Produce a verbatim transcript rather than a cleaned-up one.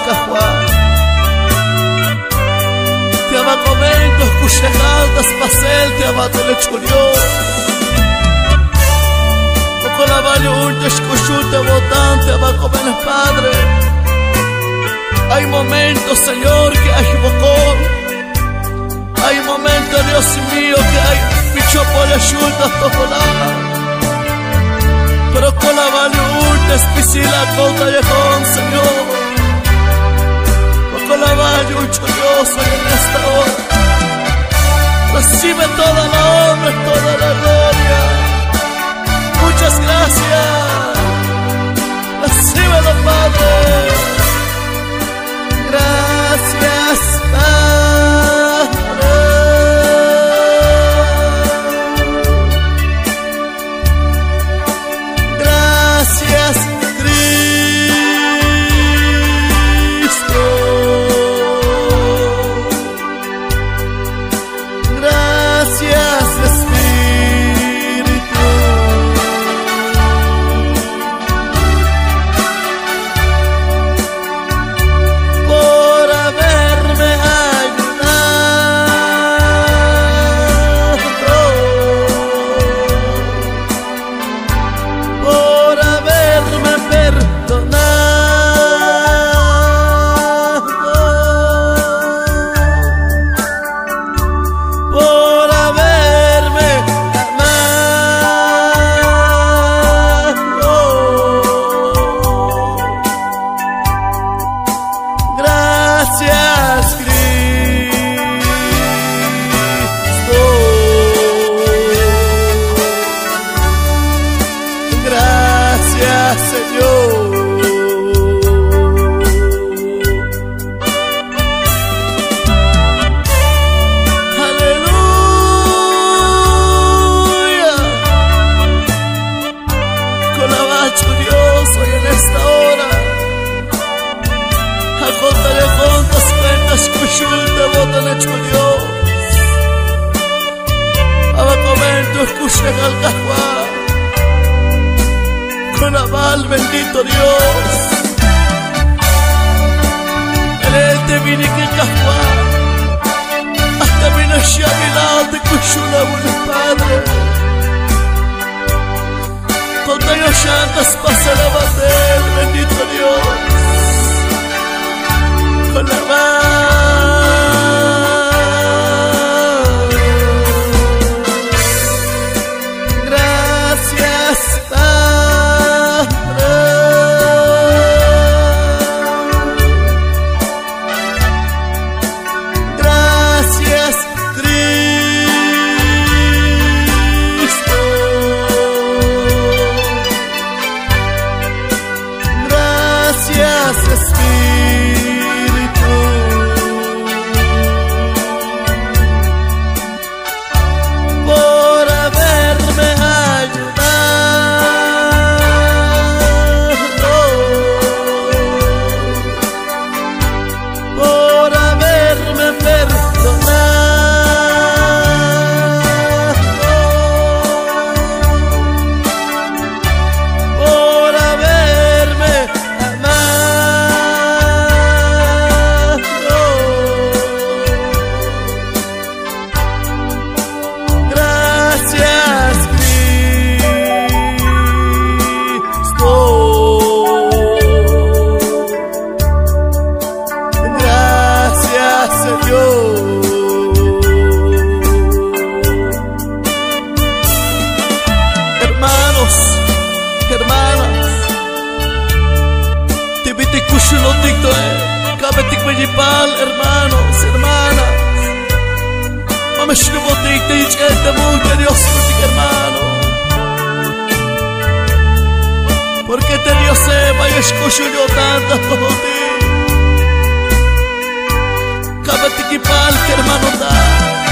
cajuá. Te ama comentos, cuchejadas, pasel, te ama telechurió. Con la valle un te botan, te ama comer el Padre. Hay momentos, Señor, que hay bocón. Hay momentos, Dios mío, que hay bicho por la chuta, tocolada. Pero con la valle un espicila con callejón, Señor. Con la valle un cholloso en esta hora. Recibe toda la honra, toda la gloria. Muchas gracias. Recíbelo, Padre. Gracias, Padre. Gracias, Cristo. Gracias, Espíritu. Por haberme ayudado, por haberme perdonado, por haberme amado. Gracias, Cristo. Gracias, Señor. Aleluya. Con la bacho Dios hoy en esta hora. A conta de contas cuentas cuchul te botan hecho Dios. A comer tu escucha al cajuá. Con aval bendito Dios. En él te vine que cajuá. Hasta vino a lado de cuchula buena Padre. Con tallos llantas pasa la bater, bendito Dios. Con la mano. Gracias, Padre. Gracias, Cristo. Gracias, Espíritu. Por haberme ayudado, por haberme perdonado, por haberme amado. Gracias, Cristo. Gracias, Señor. Hermanos, hermanas, te viste cuchulo dicto, eh. Cabetic principal, hermanos, hermanas. Mama shnubo dicto y chete multe Dios contigo, hermano. Porque te Dios sepa y escucho yo tantas como ti. Cabetic principal, que hermano da.